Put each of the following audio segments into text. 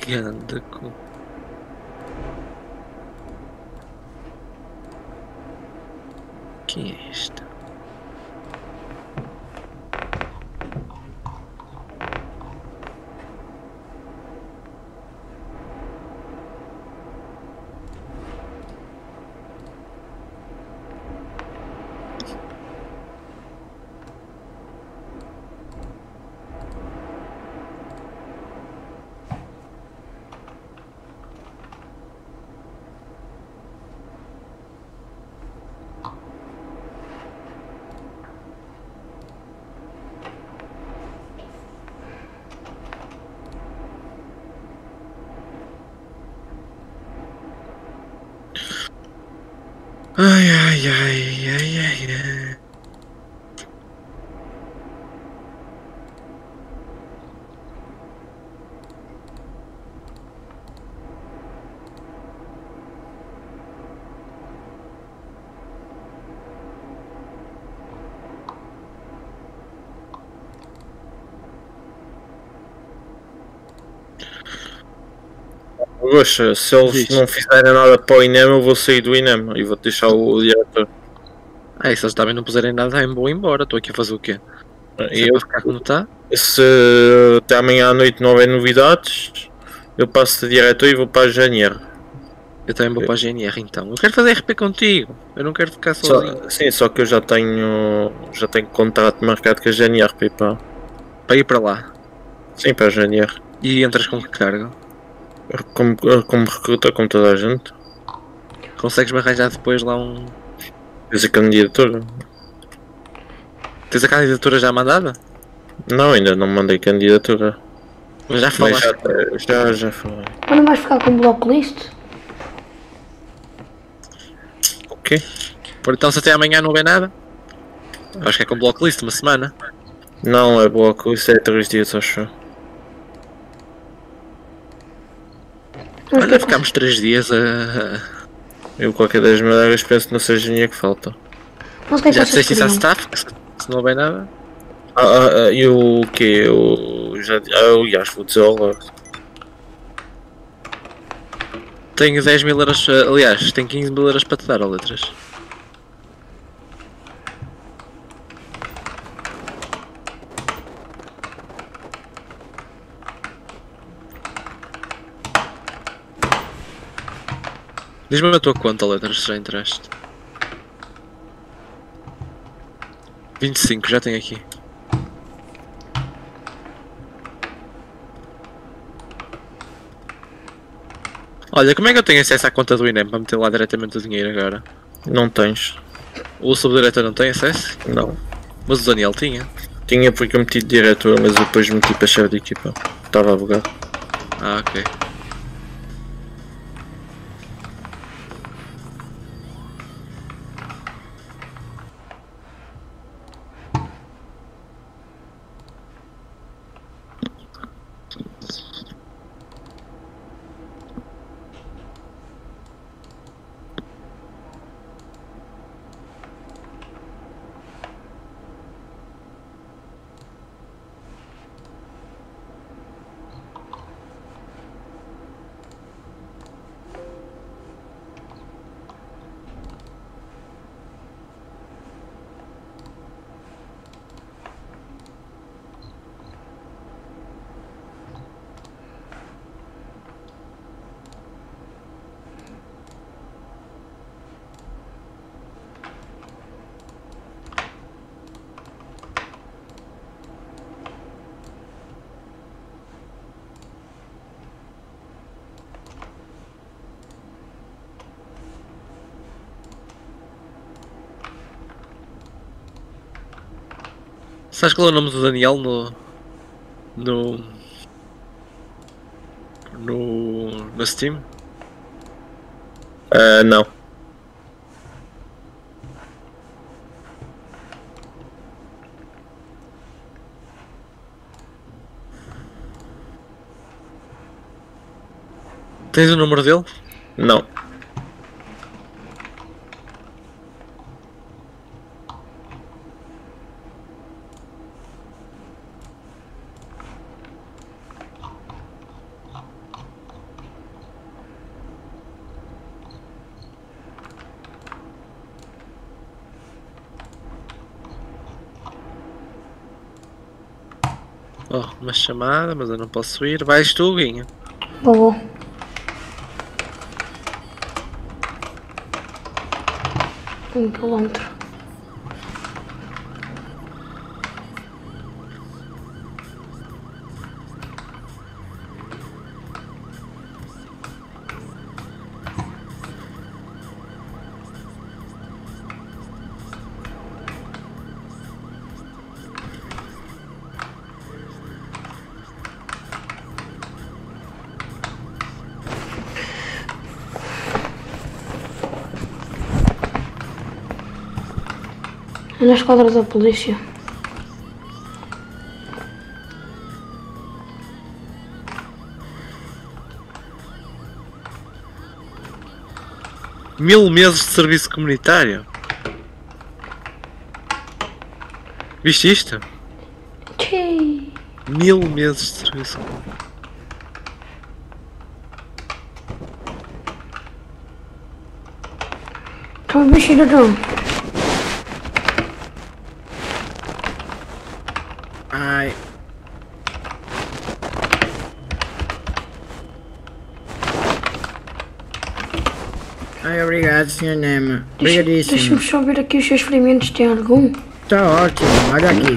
Ganda cu. Quem é esta? Ai, ai, ai, ai, ai, ai. Poxa, se eles não fizerem nada para o INEM, eu vou sair do INEM e vou deixar o diretor. Ah, e se eles também não puserem nada, eu vou embora. Estou aqui a fazer o quê? Se é Eu, para ficar como está? se até amanhã à noite não houver novidades, eu passo de diretor e vou para a GNR. Eu também vou para a GNR então. Eu quero fazer RP contigo. Eu não quero ficar sozinho. Sim, só que eu já tenho contrato marcado com a GNR para ir para ir para lá. Sim, para a GNR. E entras com que cargo? Como recruta, como toda a gente. Consegues-me arranjar depois lá um. Tens a candidatura? Tens a candidatura já mandada? Não, ainda não mandei candidatura. Mas já falaste? Já falei. Mas não vais ficar com blocklist? O quê? Por então se até amanhã não vê nada? Acho que é com blocklist, uma semana. Não, é bloco, isso é 3 dias, acho. Olha, ficámos 3 dias a. Eu qualquer das maneiras penso que não seja dinheiro que falta. Já disseste isso à staff? Se não vem nada? E o quê? Aliás, vou dizer logo. Tenho 10.000 euros, aliás, tenho 15.000 euros para te dar, ó letras. Diz-me a tua conta, letras, se já entraste. 25, já tenho aqui. Olha, como é que eu tenho acesso à conta do INEM para meter lá diretamente o dinheiro agora? Não tens. O subdiretor não tem acesso? Não. Mas o Daniel tinha. Tinha porque eu meti de diretor, mas depois meti para chefe de equipa. Estava a bugar. Ah, ok. Sabes qual é o nome do Daniel no Steam? Não. Tens o número dele? Não. Oh, uma chamada, mas eu não posso ir. Vais tu, Guinha? Vou. Um quilómetro. É na esquadra da polícia. Mil meses de serviço comunitário. Viste isto? Tchê. 1000 meses de serviço comunitário. Estão a mexer no drone. Ai. Ai, obrigado, Sr. Nema. Obrigadíssimo. Deixa-me só ver aqui os seus ferimentos, tem algum? Tá ótimo, olha aqui.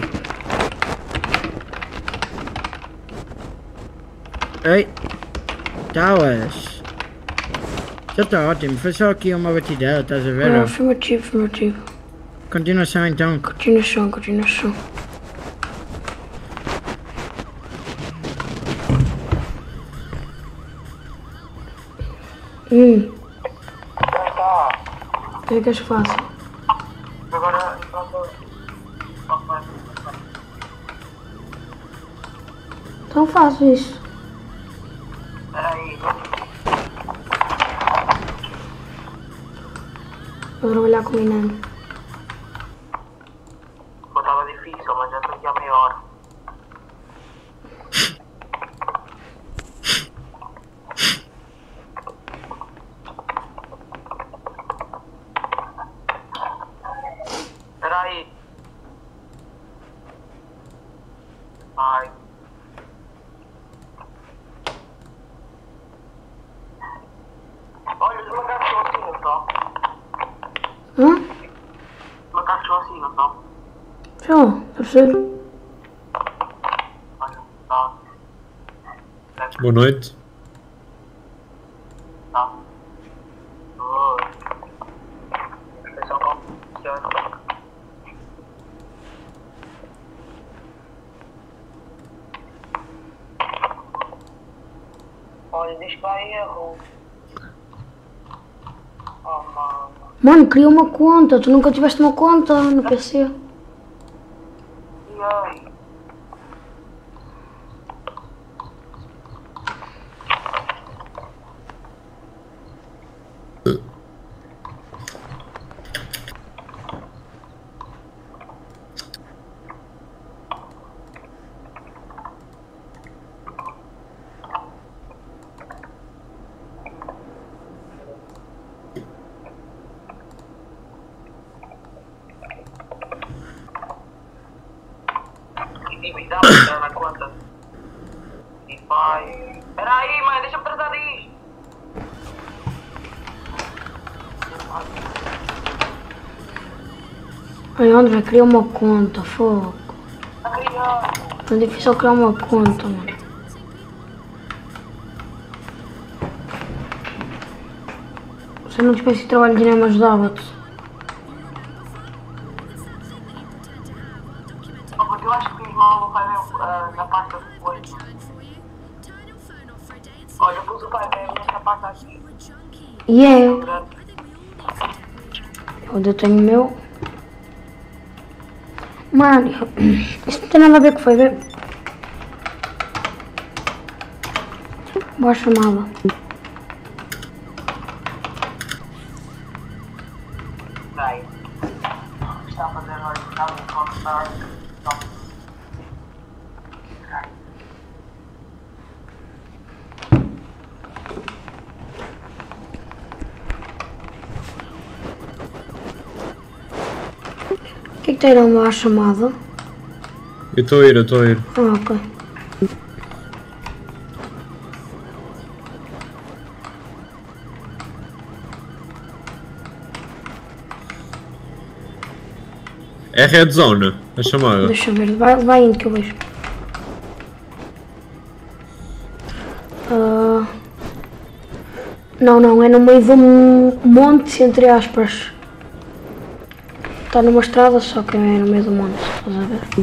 Ei, talas. Já tá ótimo, foi só aqui uma batidela, estás a ver? Ah, afirmativo. Continuação então. Continuação. O que é que és fácil? Agora, Então faço isso. peraí. Vou trabalhar com o Inano. Estava difícil, mas já estou aqui há meia hora. Peraí. Ai. Olha, os macacos são assim, não são? Hã? Os macacos são assim, não são? Show, tá percebendo? Olha, tá. Boa noite. Tá. Oi. Pessoal, como funciona? Olha, diz que vai erro. Oh, mano. Mano, cria uma conta. Tu nunca tiveste uma conta no PC. E aí? E dá pra entrar na conta. E vai. Peraí, mãe, deixa-me tratar disto. Ai, André, cria uma conta, fogo. A criança. É difícil criar uma conta, mano. Se eu não tivesse trabalho de dinheiro, ajudava-te. Porque eu acho que fiz mal no pai na pasta depois. Olha, eu pus o pai mesmo nesta pasta aqui. E é. Onde eu tenho o meu. Mano, isso não tem nada a ver com o foi ver. Boa chamada. Vai. Está a fazer original e contar. O que é que tem a dar uma chamada? Eu estou a ir. Ah, ok. É red zone, a chamada. Deixa eu ver, vai indo que eu vejo. Não, é no meio de um monte, entre aspas. Está numa estrada, só que é no meio do monte, estás a ver?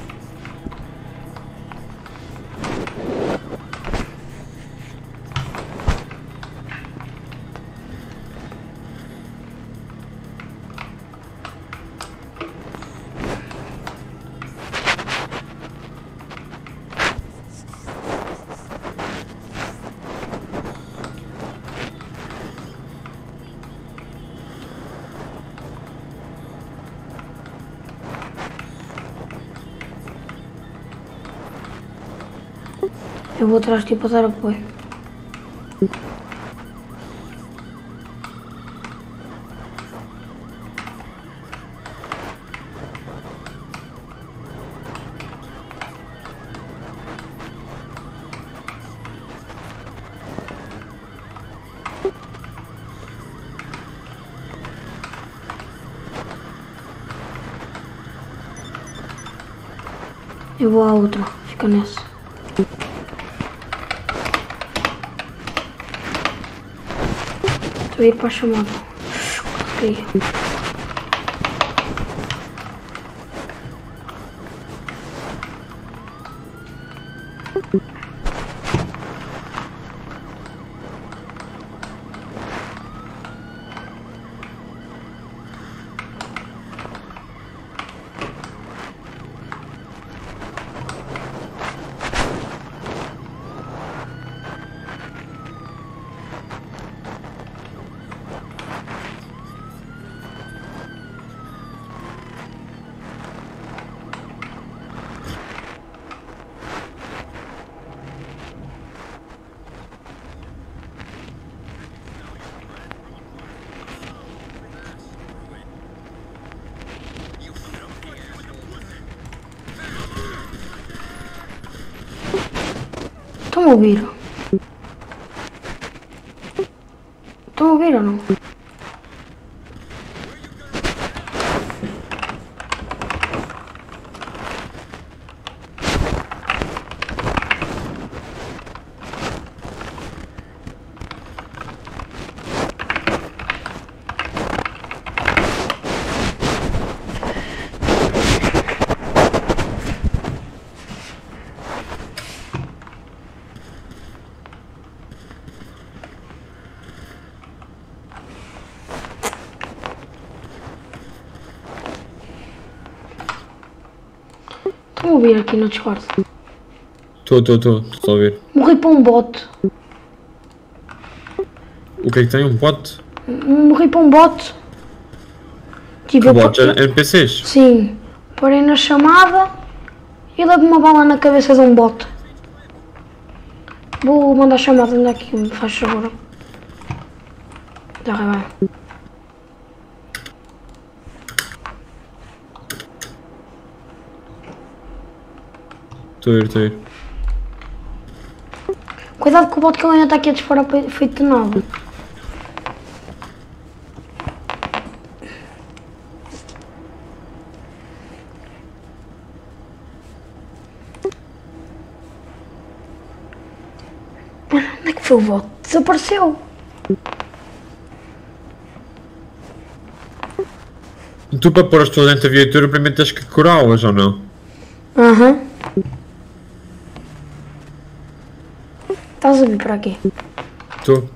Eu vou atrás de ti para dar apoio. Eu vou à outra, fica nessa. Estou a ir para a chamada. Ok. Estão a ouvir? Estão a ouvir ou não? Estão a ouvir aqui no Discord? Estou a ouvir. Morri para um bot. O que é que tem? Um bot? Morri para um bot. Tipo, Que bot? NPCs? Sim. Parei na chamada e levo uma bala na cabeça de um bot. Vou mandar chamada, anda aqui, me faz favor. Já vai. Estou a ir. Cuidado com o bot que ele ainda está aqui a disparar feito de nada. Mano, onde é que foi o bot? Desapareceu. Tu para pôr as pessoas dentro da viatura, primeiro tens que curá-las ou não? Aham. Estás a vir para aqui? Estou.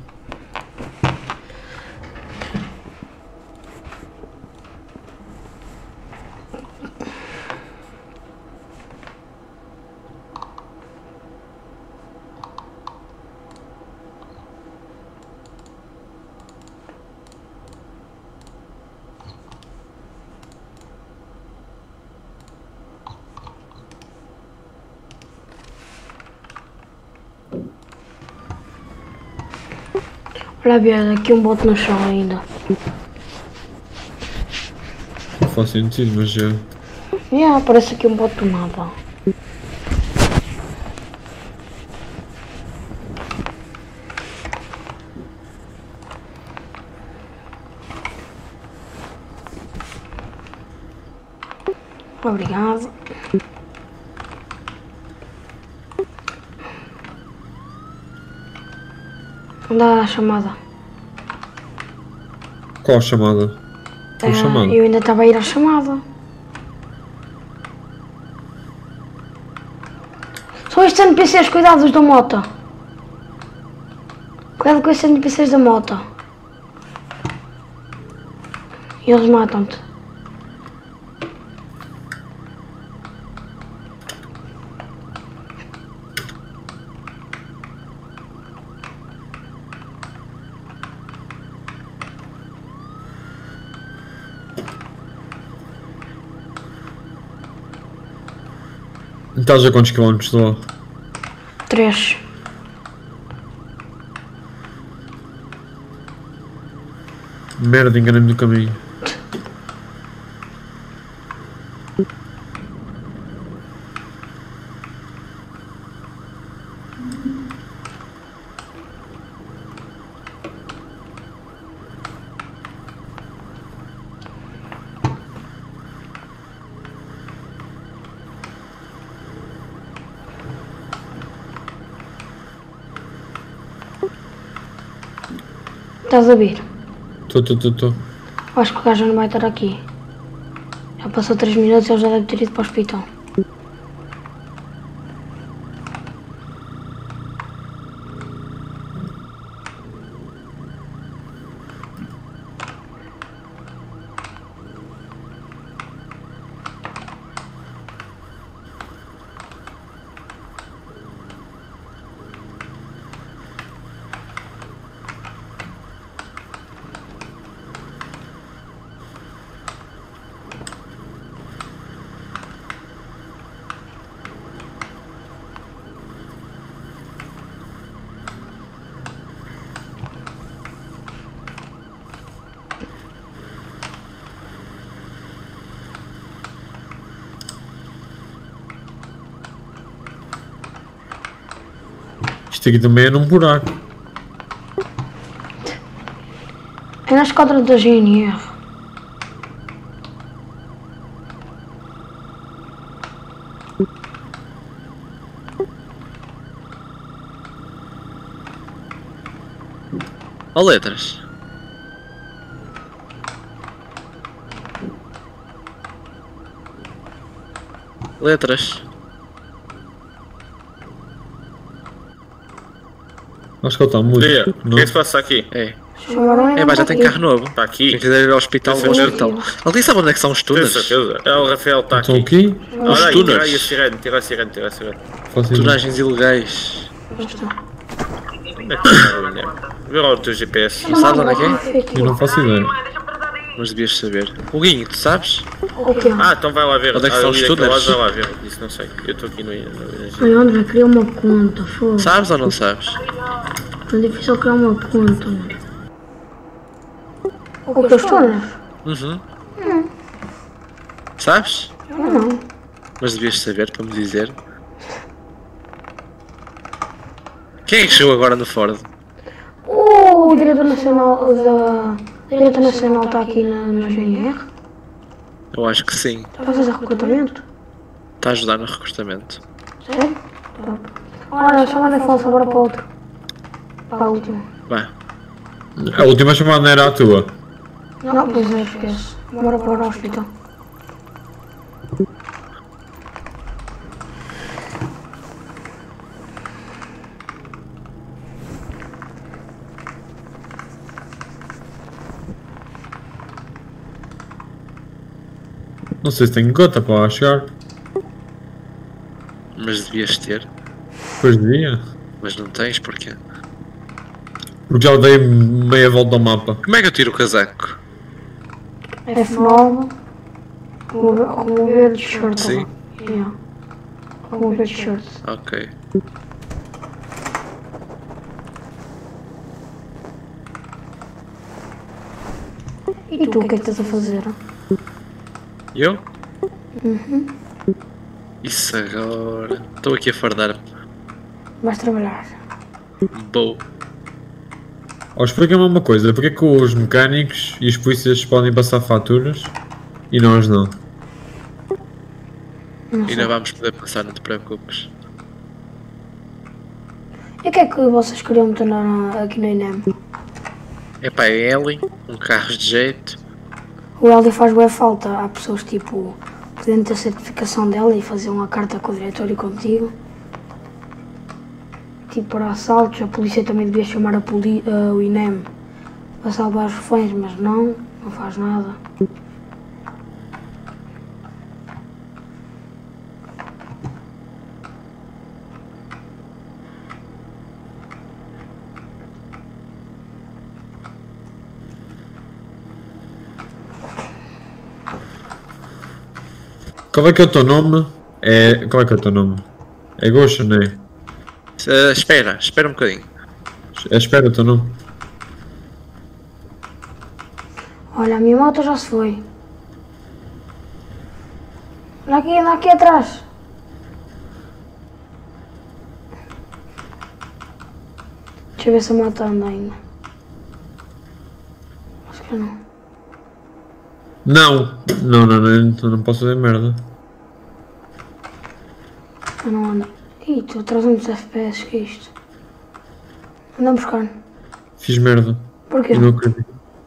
Olha, Bia, aqui um bote no chão ainda. Não faz sentido, mas já. Parece aqui um bote do nada. Obrigado. Dá a chamada. Qual chamada? Qual chamada? Eu ainda estava a ir à chamada. São estes NPCs, cuidados da moto. Cuidado com estes NPCs da moto. E eles matam-te. Estás a quantos quilómetros de lá? 3. Merda, enganei-me do caminho. Estás a vir? Tô. Acho que o gajo não vai estar aqui. Já passou 3 minutos e ele já deve ter ido para o hospital. Isto aqui também é num buraco. É na esquadra da GNR. Ó letras. Letras. Acho que ele está muito. Dia, o que é que se passa aqui? É. Chamaram É, já tem carro novo. Está aqui. Quem quiser ir ao hospital, Tem vou ao certeza? hospital. Alguém sabe onde é que são os Tenho túneis? certeza. É, o Rafael está Estão aqui. aqui? Olha aí, túneis. tira aí a sirene, tira a sirene. Faço ideia. Tunagens ilegais. Onde é que está, William? Vê lá o teu GPS. Não sabes onde é que é? Eu não faço ideia. Deixa-me tratar disso. Mas devias saber. O Guinho, tu sabes? O quê? Ah, então vai lá ver. Onde é que são os túneis? Vai lá ver. Isso não sei. Eu estou aqui no. Ai, André, criou uma conta, foda-se. Sabes ou não sabes? É difícil criar uma conta. O que eu estou, né? Uhum. Sabes? Não. Mas devias saber para me dizer. Quem é que chegou agora no Ford? O diretor nacional diretor nacional está aqui na GNR. Eu acho que sim. Está a fazer recrutamento? Está a ajudar no recrutamento. Sério? Top. Olha, a chamada é falsa, bora para outro. Para a última. Vai. A última chamada não era a tua. Não, pois é, esquece. Bora para o hospital. Não sei se tenho gota para lá chegar. Mas devias ter. Depois de dia. Mas não tens, porquê? Porque já dei meia volta ao mapa. Como é que eu tiro o casaco? F9. Remover t-shirt. Sim. Yeah. Remover t-shirt. Ok. E tu, o que é que estás a fazer? Eu? Isso agora. Estou aqui a fardar-me. Vais trabalhar. Boa. Ó, explica-me uma coisa. Porque é que os mecânicos e os polícias podem passar faturas e nós não? Não sei. Ainda vamos poder passar, não te preocupes. E o que é que vocês queriam meter aqui no INEM? Epá, é Ellie, um carro de jeito. O Helder faz boa falta. Há pessoas tipo que podiam ter a certificação dela e fazer uma carta com o diretor e contigo. Tipo para assaltos, a polícia também devia chamar o INEM para salvar os reféns, mas não faz nada. Qual é que é o teu nome? Qual é que é o teu nome? É Gosha, não é? Espera um bocadinho. Espera o teu nome. Olha, a minha moto já se foi. Anda aqui atrás. Deixa eu ver se a moto anda ainda. Acho que não. Não posso fazer merda. Não anda. Ih, estou a 300 FPS, que é isto? Anda a buscar. Fiz merda. Porquê? Eu não acredito.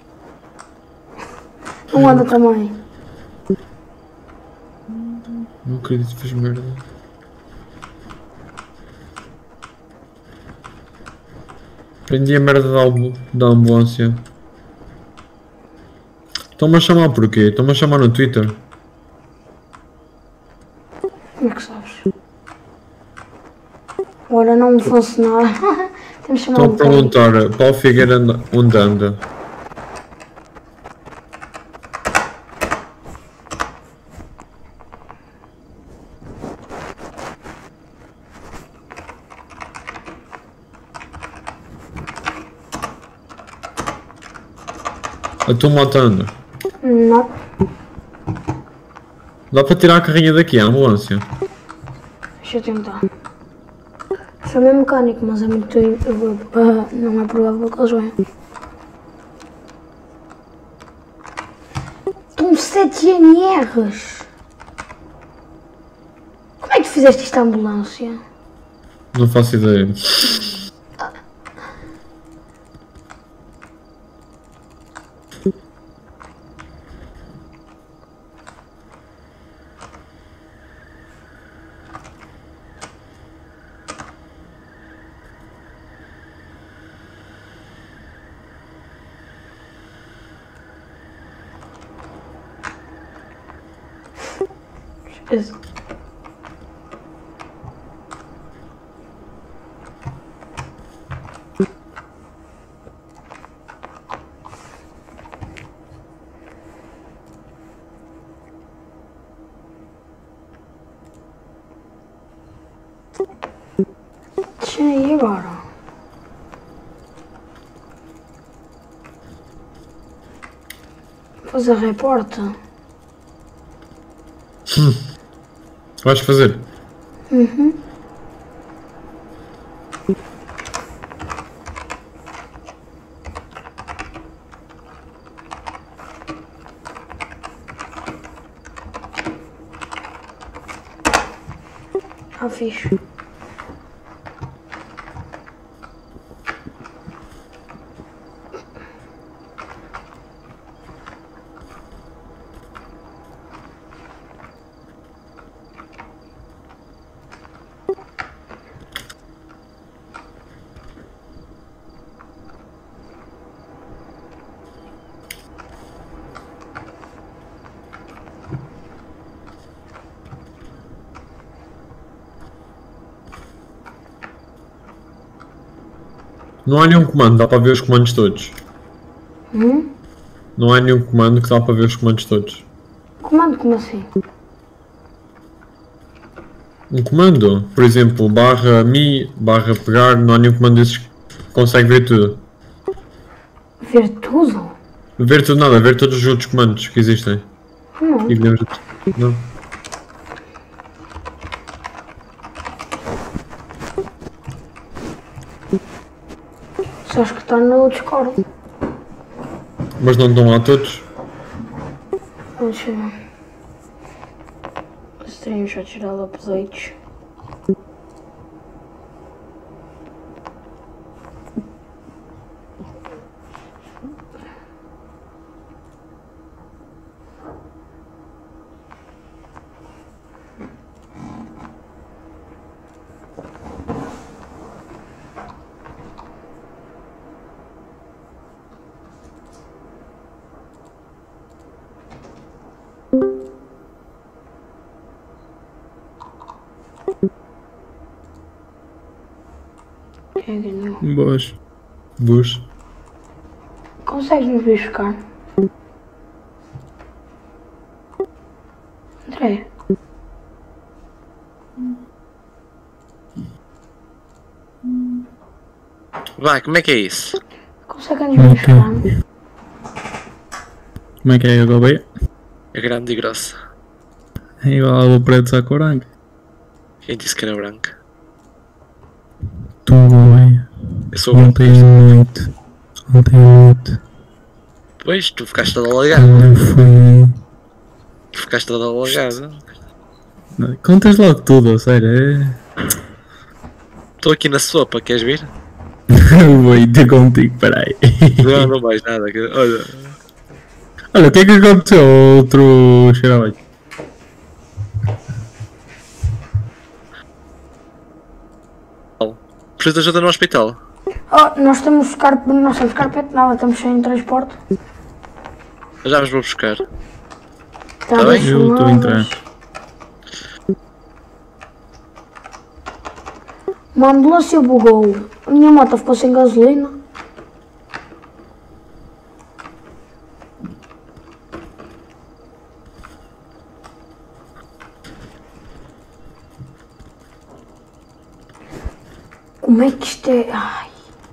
Não anda também. Não acredito que fiz merda. Prendi a merda da ambulância. Estão-me a chamar porquê? Estão-me a chamar no Twitter. Como é que sabes? Agora não me funcionar. Temos de chamar Estão a um bocadinho. perguntar, Paulo Figueira onde anda? A tua moto anda? Não. Dá para tirar a carrinha daqui, a ambulância? Deixa eu tentar. Chamei mecânico, mas é muito. Não é provável que eles venham. Estão 7 GNRs! Como é que fizeste isto à ambulância? Não faço ideia. Isso. Deixa aí agora. Fazer reporta. Vais fazer? Uhum. Ah, fixe. Não há nenhum comando, dá para ver os comandos todos. Não há nenhum comando que dá para ver os comandos todos. Comando como assim? Um comando, por exemplo, barra mi, barra pegar, não há nenhum comando desses que consegue ver tudo. Ver tudo? Ver tudo nada, ver todos os outros comandos que existem. Não. E lembra- não. Só acho que está no Discord. Mas não estão lá todos. Deixa eu ver. screenshots de updates. Boas. Boas. Consegues nos vir buscar? André? Vai, como é que é isso? Conseguem nos vir buscar? Como é que é a Gouveia? É grande e grossa. É igual ao preto à coranga. Quem disse que era branca? Tu, Gouveia. Eu sou branco. Ontem à noite. Ontem à noite. Pois, tu ficaste toda alagada. Eu fui. Tu ficaste toda alagada. Contas logo tudo, a sério. Estou aqui na sopa, queres vir? Vou ir ter contigo, peraí. Não, não mais nada. Olha, Olha, o que é que aconteceu ao outro xerote? preciso de ajuda no hospital. Oh, nós temos carpete, nada, estamos sem transporte. Eu já vos vou buscar. Tá bem? Eu estou a entrar. Uma ambulância bugou. A minha moto ficou sem gasolina. Como é que isto é? Ai.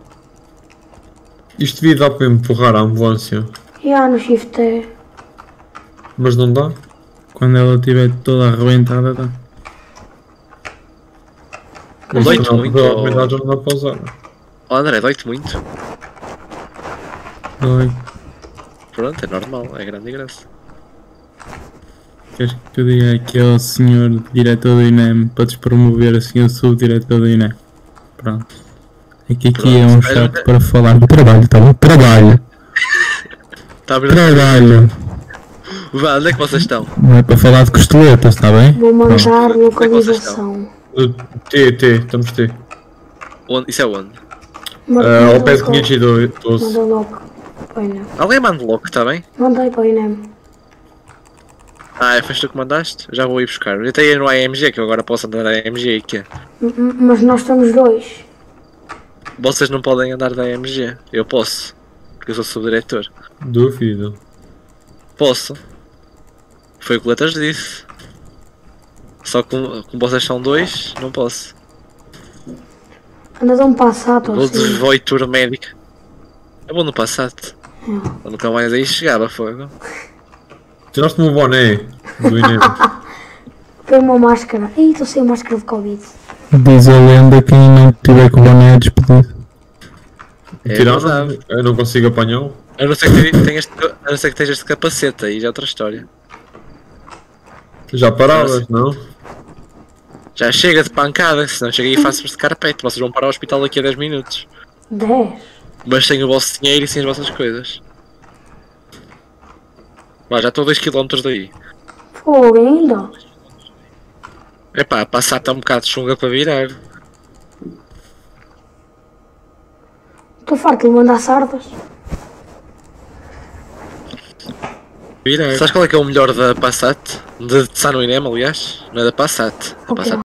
Isto devia dar para empurrar a ambulância, No shift é. mas não dá. Quando ela estiver toda arrebentada, tá. Mas Dói-te não, muito, provavelmente já não dá para usar. Oh André, dói-te muito. Oi. Pronto, é normal, é grande e grossa. Queres que eu diga aqui ao senhor diretor do INEM para despromover o senhor subdiretor do INEM? Pronto. É que aqui é um chato para falar do trabalho, tá bom? Trabalho! Tá a ver? Trabalho! Vá, onde é que vocês estão? Não é para falar de costeletas, está bem? Vou mandar vocês localização. Estamos T. Onde? Isso é onde? Ao pé de 512. Manda logo para o INEM. Alguém manda logo, está bem? Mandei para o INEM. Foste tu que mandaste? Já vou ir buscar. Eu tenho no AMG, que eu agora posso andar da AMG e que Mas nós estamos dois. vocês não podem andar da AMG. Eu posso. Porque eu sou subdiretor. Duvido. Posso. Foi o que o Letras disse. Só que como vocês são dois, não posso. Anda de um Passato Vou de assim. Voitura médica. É bom no Passat. Eu nunca mais aí chegava, fogo. Tiraste-me o boné do INEM. Põe uma máscara. Ih, estou sem máscara de Covid. Diz a lenda que quem não tiver com o boné é despedido. É Tiraste? verdade. Eu não consigo apanhá-lo. A não ser que tenhas este capacete aí, já é outra história. Já paravas, não? Já chega de pancada, senão chega aí e faço-vos de carpete. Vocês vão para o hospital daqui a 10 minutos. 10. Mas sem o vosso dinheiro e sem as vossas coisas. Vá, já estou a 2 km daí. Fogo ainda. Epá, passar está um bocado de chunga para virar. Estou farto de mandar sardas. Virar. Sabes qual é que é o melhor da Passat? De San Inem, aliás? Não é da Passat. Da Ok. Passat